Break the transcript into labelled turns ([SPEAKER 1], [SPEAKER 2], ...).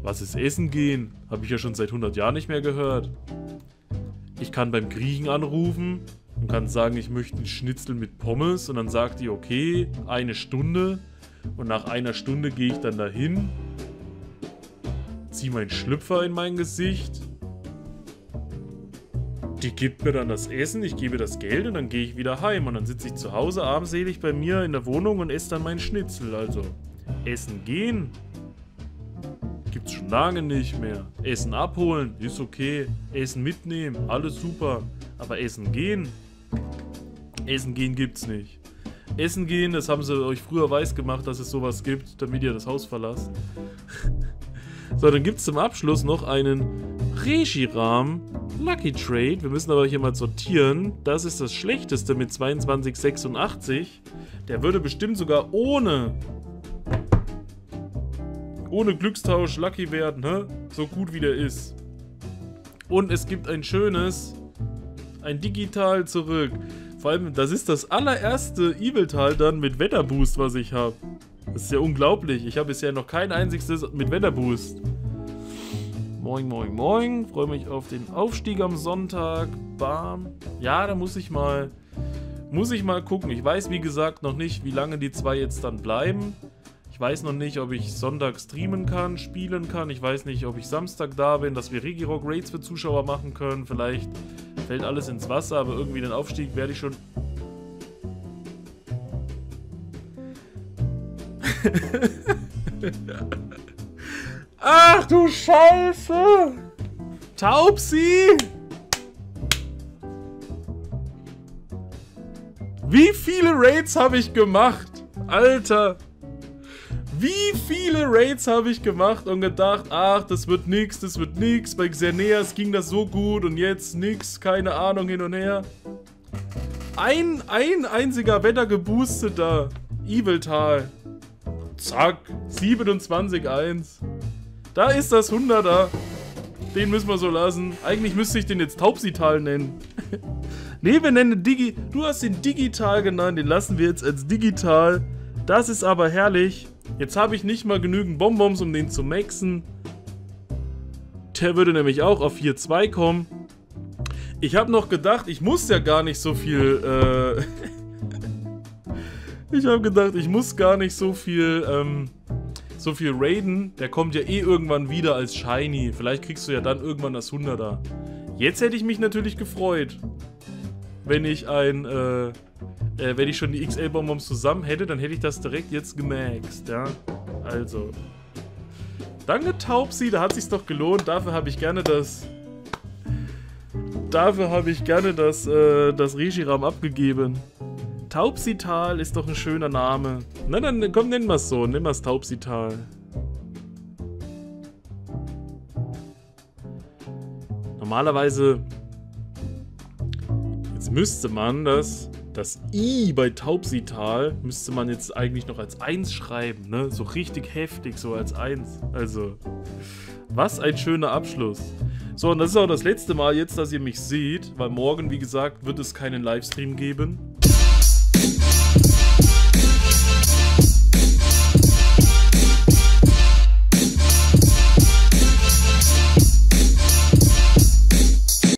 [SPEAKER 1] Was ist Essen gehen? Habe ich ja schon seit 100 Jahren nicht mehr gehört. Ich kann beim Griechen anrufen und kann sagen, ich möchte einen Schnitzel mit Pommes. Und dann sagt die, okay, 1 Stunde. Und nach 1 Stunde gehe ich dann dahin, ziehe meinen Schlüpfer in mein Gesicht. Die gibt mir dann das Essen, ich gebe das Geld und dann gehe ich wieder heim. Und dann sitze ich zu Hause armselig bei mir in der Wohnung und esse dann meinen Schnitzel. Also, essen gehen gibt's schon lange nicht mehr. Essen abholen ist okay. Essen mitnehmen, alles super. Aber Essen gehen gibt's nicht. Essen gehen, das haben sie euch früher weiß gemacht, dass es sowas gibt, damit ihr das Haus verlasst. So, dann gibt es zum Abschluss noch einen Reshiram Lucky Trade. Wir müssen aber hier mal sortieren. Das ist das Schlechteste mit 22,86. Der würde bestimmt sogar ohne Glückstausch Lucky werden, hä? So gut wie der ist. Und es gibt ein schönes, ein Digital zurück. Vor allem, das ist das allererste Eviltal dann mit Wetterboost, was ich habe. Das ist ja unglaublich. Ich habe bisher noch kein einziges mit Wetterboost. Moin, moin, moin. Freue mich auf den Aufstieg am Sonntag. Bam. Ja, da muss ich mal gucken. Ich weiß, wie gesagt, noch nicht, wie lange die 2 jetzt dann bleiben. Ich weiß noch nicht, ob ich Sonntag streamen kann, spielen kann. Ich weiß nicht, ob ich Samstag da bin, dass wir Regirock Raids für Zuschauer machen können. Vielleicht fällt alles ins Wasser, aber irgendwie den Aufstieg werde ich schon... Ach du Scheiße! Taubsi! Wie viele Raids habe ich gemacht? Alter! Wie viele Raids habe ich gemacht und gedacht, ach, das wird nix, das wird nix. Bei Xerneas ging das so gut und jetzt nix, keine Ahnung, hin und her. Ein einziger wettergeboosteter Eviltal. Zack, 27,1. Da ist das 100er. Den müssen wir so lassen. Eigentlich müsste ich den jetzt Taubsital nennen. Nee, wir nennen Digi... Du hast den Digital genannt, den lassen wir jetzt als Digital. Das ist aber herrlich. Jetzt habe ich nicht mal genügend Bonbons, um den zu maxen. Der würde nämlich auch auf 4,2 kommen. Ich habe noch gedacht, ich muss ja gar nicht so viel... Ich habe gedacht, ich muss gar nicht so viel raiden. Der kommt ja eh irgendwann wieder als Shiny. Vielleicht kriegst du ja dann irgendwann das 100er. Jetzt hätte ich mich natürlich gefreut, wenn ich wenn ich schon die XL-Bonbons zusammen hätte, dann hätte ich das direkt jetzt gemaxt, ja. Also. Danke, Taubsi, da hat sich's doch gelohnt. Dafür habe ich gerne das Reshiram abgegeben. Taubsital ist doch ein schöner Name. Na dann, komm, nennen wir es so. Nennen wir es Taubsital. Normalerweise... Jetzt müsste man das I bei Taubsital müsste man jetzt eigentlich noch als 1 schreiben, ne? So richtig heftig, so als 1. Also, was ein schöner Abschluss. So, und das ist auch das letzte Mal jetzt, dass ihr mich seht, weil morgen, wie gesagt, wird es keinen Livestream geben.